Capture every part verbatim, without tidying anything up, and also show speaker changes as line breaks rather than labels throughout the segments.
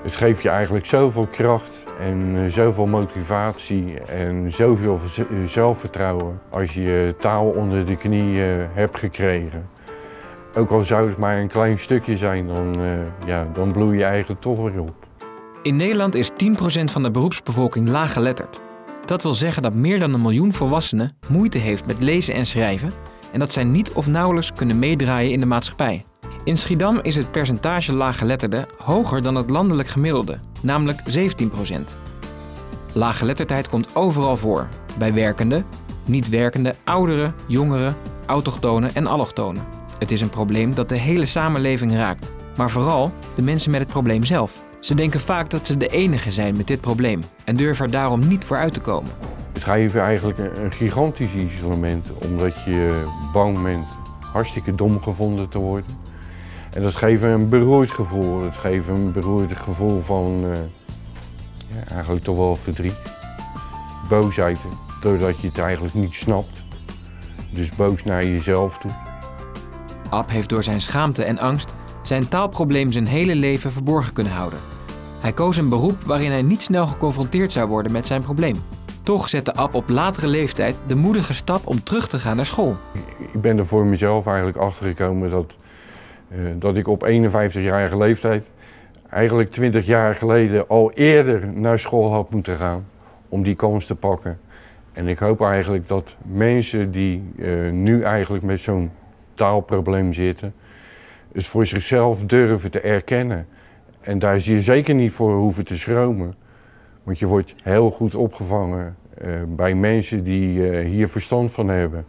Het geeft je eigenlijk zoveel kracht en zoveel motivatie en zoveel zelfvertrouwen als je je taal onder de knie hebt gekregen. Ook al zou het maar een klein stukje zijn, dan, uh, ja, dan bloei je eigenlijk toch weer op.
In Nederland is tien procent van de beroepsbevolking laaggeletterd. Dat wil zeggen dat meer dan een miljoen volwassenen moeite heeft met lezen en schrijven en dat zij niet of nauwelijks kunnen meedraaien in de maatschappij. In Schiedam is het percentage laaggeletterden hoger dan het landelijk gemiddelde, namelijk zeventien procent. Laaggeletterdheid komt overal voor, bij werkenden, niet-werkenden, ouderen, jongeren, autochtonen en allochtonen. Het is een probleem dat de hele samenleving raakt, maar vooral de mensen met het probleem zelf. Ze denken vaak dat ze de enige zijn met dit probleem en durven er daarom niet voor uit te komen.
Het geeft eigenlijk een gigantisch isolement, omdat je bang bent hartstikke dom gevonden te worden. En dat geeft een beroerd gevoel. Het geeft een beroerd gevoel van uh, ja, eigenlijk toch wel verdriet, boosheid, doordat je het eigenlijk niet snapt. Dus boos naar jezelf toe.
Ab heeft door zijn schaamte en angst zijn taalprobleem zijn hele leven verborgen kunnen houden. Hij koos een beroep waarin hij niet snel geconfronteerd zou worden met zijn probleem. Toch zette Ab op latere leeftijd de moedige stap om terug te gaan naar school.
Ik ben er voor mezelf eigenlijk achtergekomen dat, uh, dat ik op eenenvijftigjarige leeftijd eigenlijk twintig jaar geleden al eerder naar school had moeten gaan om die kans te pakken. En ik hoop eigenlijk dat mensen die uh, nu eigenlijk met zo'n taalprobleem zitten, het voor zichzelf durven te erkennen. En daar zie je zeker niet voor hoeven te schromen. Want je wordt heel goed opgevangen uh, bij mensen die uh, hier verstand van hebben.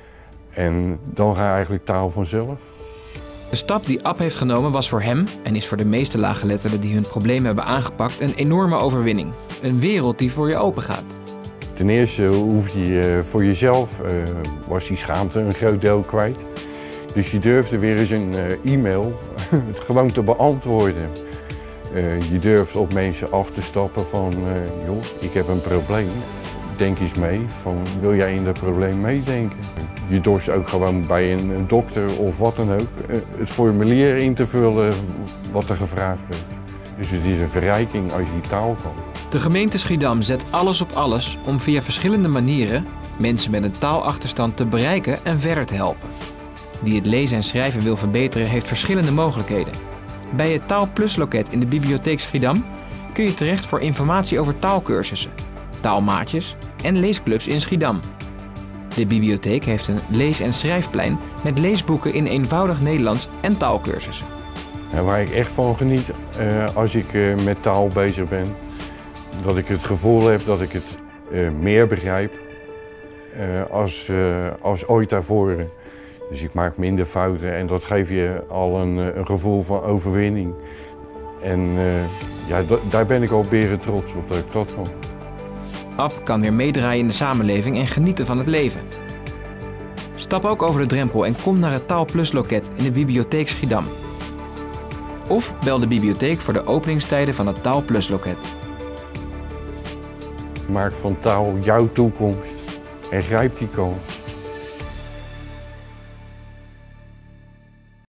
En dan gaat eigenlijk taal vanzelf.
De stap die Ab heeft genomen was voor hem, en is voor de meeste laaggeletterden die hun probleem hebben aangepakt, een enorme overwinning. Een wereld die voor je open gaat.
Ten eerste hoef je uh, voor jezelf, uh, was die schaamte een groot deel kwijt. Dus je durfde weer eens een uh, e-mail gewoon te beantwoorden. Uh, je durft op mensen af te stappen van, uh, joh, ik heb een probleem. Denk eens mee, van, wil jij in dat probleem meedenken? Je dorst ook gewoon bij een, een dokter of wat dan ook uh, het formulier in te vullen wat er gevraagd werd. Dus het is een verrijking als je die taal kan.
De gemeente Schiedam zet alles op alles om via verschillende manieren mensen met een taalachterstand te bereiken en verder te helpen. Wie het lezen en schrijven wil verbeteren heeft verschillende mogelijkheden. Bij het TaalPlus-loket in de bibliotheek Schiedam kun je terecht voor informatie over taalkursussen, taalmaatjes en leesclubs in Schiedam. De bibliotheek heeft een lees- en schrijfplein met leesboeken in eenvoudig Nederlands en taalkursussen.
En waar ik echt van geniet uh, als ik uh, met taal bezig ben, dat ik het gevoel heb dat ik het uh, meer begrijp uh, als, uh, als ooit daarvoor. Dus ik maak minder fouten en dat geeft je al een, een gevoel van overwinning. En uh, ja, daar ben ik al beren trots op dat ik dat kan.
Ab kan weer meedraaien in de samenleving en genieten van het leven. Stap ook over de drempel en kom naar het TaalPlus-loket in de bibliotheek Schiedam. Of bel de bibliotheek voor de openingstijden van het TaalPlus-loket.
Maak van taal jouw toekomst en grijp die kans.